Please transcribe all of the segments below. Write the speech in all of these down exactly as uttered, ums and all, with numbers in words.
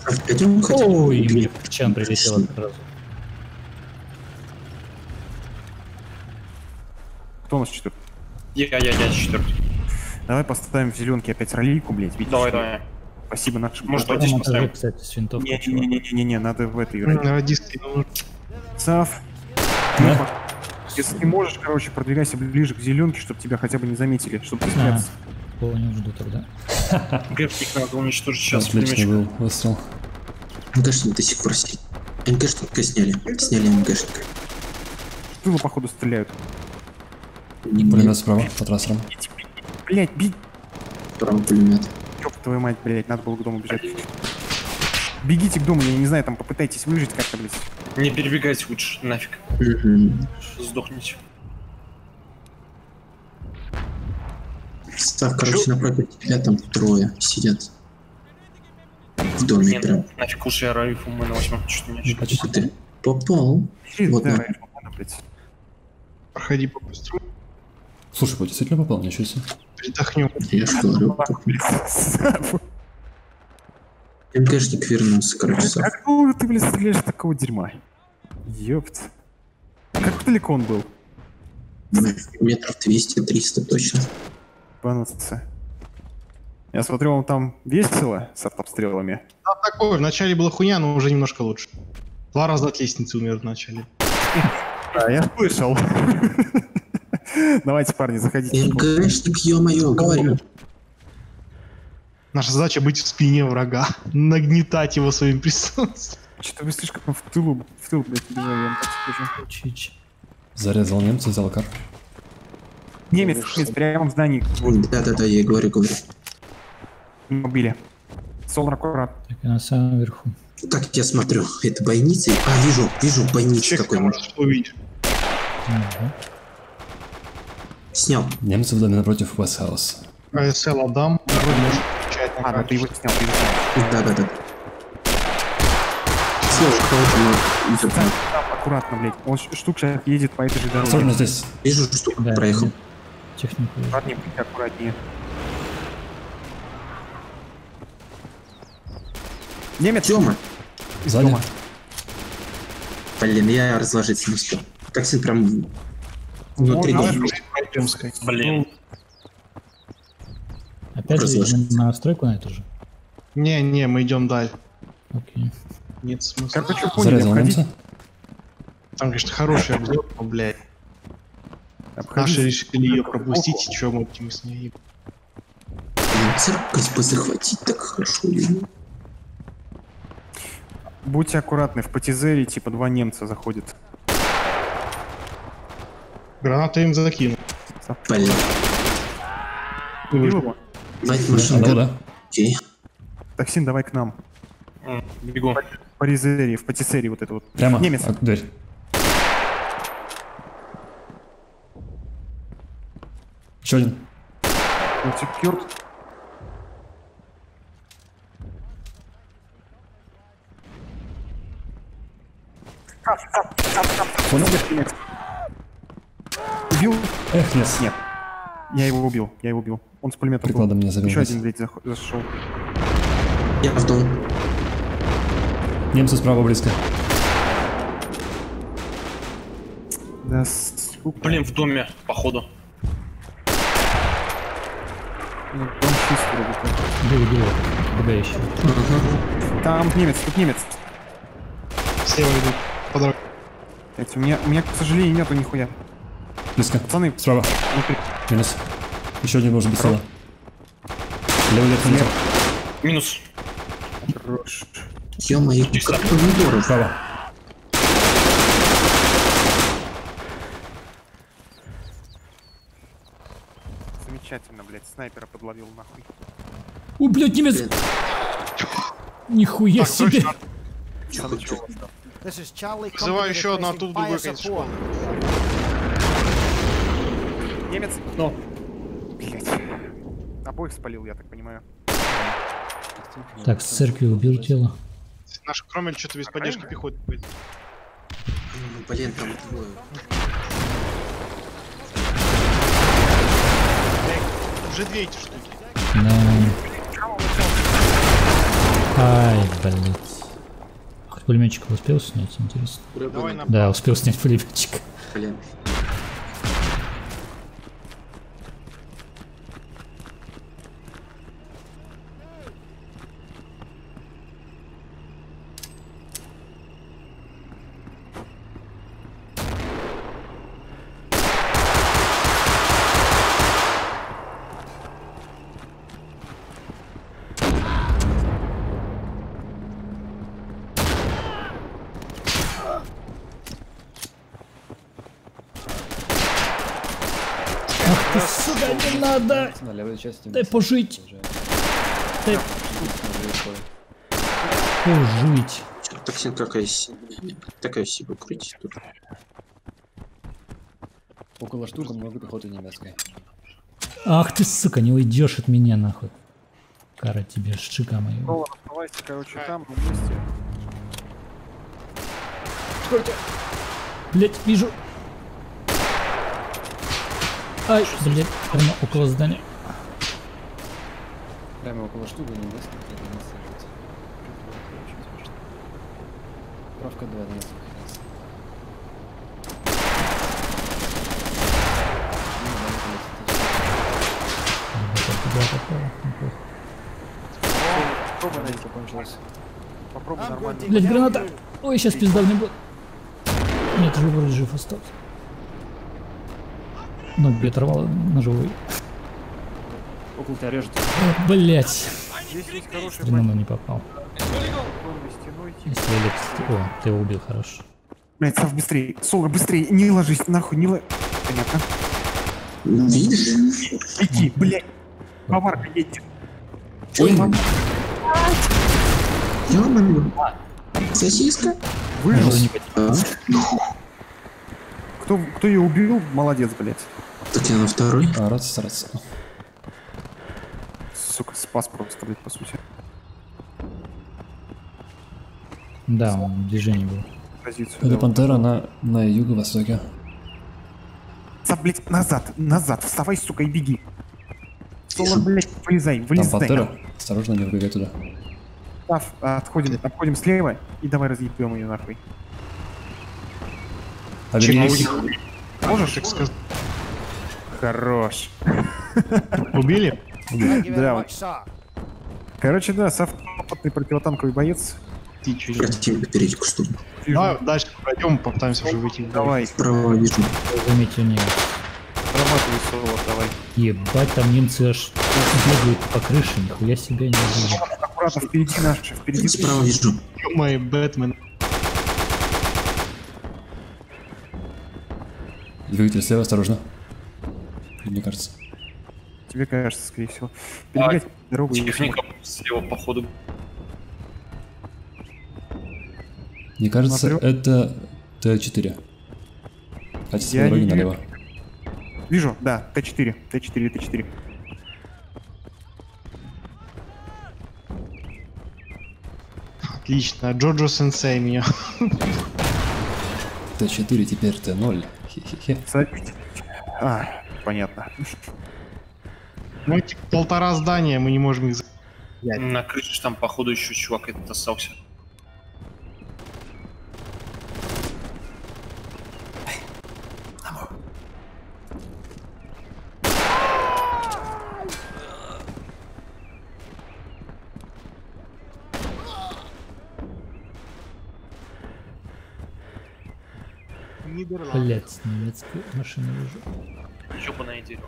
Пойдем хотя бы. Ой, мне в чем прилетело сразу. Кто у нас четвертый? Я, я, я четвертый. Давай поставим в зеленке опять ролейку, блять. Видишь, Давай, что? давай. Спасибо нашим. Может, Там здесь этажи, поставим? кстати, с винтовкой. Не-не-не-не-не, надо в этой На ролейке. радисты. Сав, Да? если ты можешь, короче, продвигайся ближе к зеленке, чтобы тебя хотя бы не заметили, чтобы ты А, спрятался. понял, жду тогда. Гребник надо уничтожить сейчас. Отличный был выстрел. МГшник до сих пор сидит. МГшника сняли. Сняли МГшника. В тылу, походу, стреляют. Пулемет справа, по трассерам. Блять, бей. Второй пулемет. Ёб твою мать, блять, надо было к дому бежать. Бегите к дому, я не знаю, там попытайтесь выжить как-то, блядь. Не перебегайте лучше, нафиг. Угу. Сдохните. Став, короче, напротив тебя там трое сидят. В доме Нет, прям. нафиг лучше я райфу, мы на восьмом что-то не Почти. Ух ты. Попал. Вот Да, на- Райф, ладно, блядь. Проходи по-быстрому. Слушай, вот действительно попал, ничего себе. Передохнем. Я ж говорю. МГшник вернулся, короче, Став. Как долго ты, блядь, стреляешь от такого дерьма? Ёпт. Как далеко он был? Метров двести-триста точно. Банаться. Я смотрю, он там весело с артобстрелами. Там такое, вначале была хуйня, но уже немножко лучше. Два раза от лестницы умер вначале. А, я слышал. Давайте, парни, заходите. МГшник, ё-моё, говорю. Наша задача быть в спине врага, нагнетать его своим присутствием. Что-то вы слишком в тылу, в тыл, блядь, убежали, я вам так скажу. Чич. Зарезал немца, взял кар. Немец, немец, прямо в здании. Да-да-да, я говорю, говорю. Убили. Солар аккурат. Так, я на самом верху. Так, я смотрю, это бойница. А, вижу, вижу, бойница Чек такой. ты можешь увидеть. Ага. Снял. Немцы в доме напротив Вестхаус. АСЛ Адам, вроде может отвечать на А, да, ты его карточку. снял, ты его снял. Да-да-да. Слева кого-то но идет. Там, там, аккуратно, блядь. Он ш- штук сейчас едет по этой же Осторожно дороге. здесь. Вижу, что Да, проехал. да. Технику. Аккуратнее, будьте аккуратнее. Немец! Тёма. Из Сзади. дома. Блин, я разложиться не успел. Токсин прям внутри Можно дома. Пойдем сказать. Блин. Опять же Разложиться. идем на стройку на эту же? Не-не, мы идем дальше. Окей. Нет смысла. Короче, поняли, Зарезал обходить. немца. Там, конечно, хороший обзор, но, блядь. обходить. Наши решили ее пропустить, и чё мы будем с ней? Блин, церковь бы захватить так хорошо. блин. Будьте аккуратны, в Патизере типа два немца заходят. Гранату им закинул. Блин. Убил его? Мать Да, машинка. да. Окей. Токсин, давай к нам. М, Бегу. В Паризере, в Патисере вот это вот. Прямо. Немец. А, дверь. Еще один. Вот секьюрд. Понял? Убил? Эх, нет. Нет. Я его убил, я его убил. Он с пулеметом был. Прикладом меня забил. Еще один, блядь, зах- зашел. Я в дом. Немцы справа близко. Да, сука. Блин, в доме, походу. Ну, дом чист вроде как. Бей, бей. Б еще. Там немец, тут немец. Слева идут по дороге. Блядь, у меня, у меня, к сожалению, нету нихуя. Близко. Пацаны, Справа. внутри. Минус. Еще один может быть слева. Левый лет Слева. Минус. Хорош. Ё-моё, как помидоров. Справа. Замечательно, блядь, снайпера подловил нахуй. О, блядь, немец! Блин. Нихуя себе! Чё, Надо чё? чего? Вызываю еще одну оттуда, другой конец школы. Немец. Но. Блядь. Обоих спалил, я так понимаю. Так, с церкви убил тело. Наш Кромель что-то без поддержки пехоты будет. Ну, блин, там двое. Уже две эти штуки. Да. Ай, блядь. Пулеметчик успел снять, интересно? Давай на Да, успел снять пулеметчик. Блин. Ах ты, сука, не надо! На левой части. Дай пожить! Дай пожить! Токсин какая си- такая себе крутить тут. Около штука много пехоты немецкой. Ах ты, сука, не уйдешь от меня, нахуй. Кара тебе, шчика моего. Солар, оставайся, короче, там, вместе. Блять, вижу. Ай, блять, прямо около здания. Прямо около штука немецкой. Правка два немецких. Куда попало? Неплохо. Попробуй найти. Закончилось. Попробуй нормально. Блять, граната! Ой, сейчас пизда мне будет. Нет, жив, вроде жив остался. Ну, блядь, оторвало на живой. Около тебя режет. Блять. Здесь есть хороший Стрену не попал. бандитный стеной. типа. Если Алекс... О, ты его убил, хорошо. Блять, Сав, быстрее. Солар, быстрее. Не ложись, нахуй, не ложись. Понятно. Видишь? Лети, блять. Поварка, едьте. Ой, мама. Ёбаный. Сосиска? Выжил. А? Кто, кто ее убил, молодец, блять. Так я на второй. А, рад стараться. Сука, спас просто, блять, по сути. Да, он в движении был. Позицию. Это дал. пантера на, на юго-востоке. Сав, блять, назад, назад. Вставай, сука, и беги. Солар, блять, вылезай, Там вылезай. пантера. Осторожно, не выбегай туда. Сав, отходим, обходим слева и давай разъебем ее нахуй. Оберегись. Можешь их сказать? Хорош. Убили? Да, вот. Короче, да, Сав опытный противотанковый боец. Ты чё? Противник перейти к стулу. Давай дальше пройдем, попытаемся уже выйти. Давай, Справа вижу. Заметьте, не. срабатывай соло, давай. Ебать, там немцы аж бегают по крыше, нихуя себе не вижу. Аккуратно, впереди наши, впереди. Справа вижу. Мой Бэтмен. Двигатель слева, осторожно. Мне кажется. Тебе кажется, скорее всего. Перебегать дорогу и не Техника слева, походу. Мне кажется, Смотрю. это Т четыре. Катится Я по дороге не- налево. Вижу, да, Т четыре, Т четыре, Т четыре. Отлично. Джоджо сенсей меня. Т четыре теперь Т ноль. Хе-хе-хе. Садитесь. А, понятно. Ну, эти полтора здания, мы не можем их... за- На крыше там, походу, еще чувак этот остался. Нидерланды. Блять, немецкую машину вижу. Ёбаное дерево.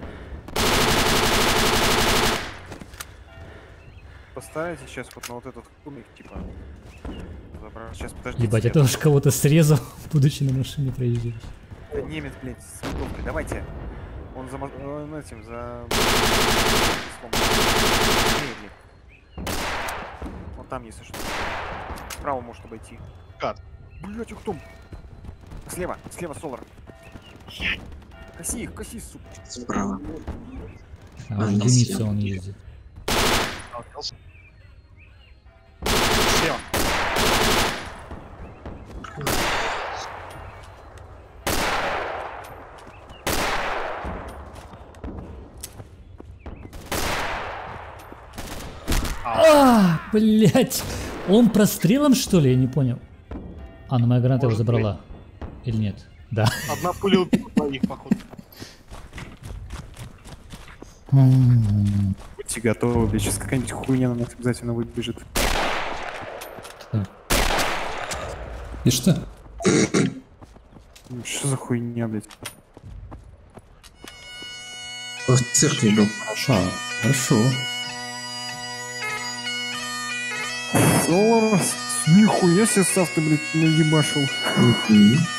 Постарайтесь сейчас вот на вот этот кубик, типа. Забрать. Сейчас, подождите. Ебать, я тоже кого-то срезал, будучи на машине проезжать. Это немец, блядь, с винтовкой. Давайте. Он за... мо- Он этим, за... Не, блядь. Вот там, если что. Справа может обойти. Кат. Блядь, ух там. Слева, слева, Солар. Коси их, коси, сука. Справа. А, А, уже на единица съемке. он ездит. Слева. А, Блять. Он прострелом, что ли? Я не понял. А, ну моя граната его забрала. Или нет? Да. Одна пуля убила двоих, походу. Будьте готовы, блядь, сейчас какая-нибудь хуйня на нас обязательно выбежит. И что? Ну, что за хуйня, блядь? В церкви был. А, хорошо. Солар, нихуя себе Сав ты, блядь, наебашил. Мгм.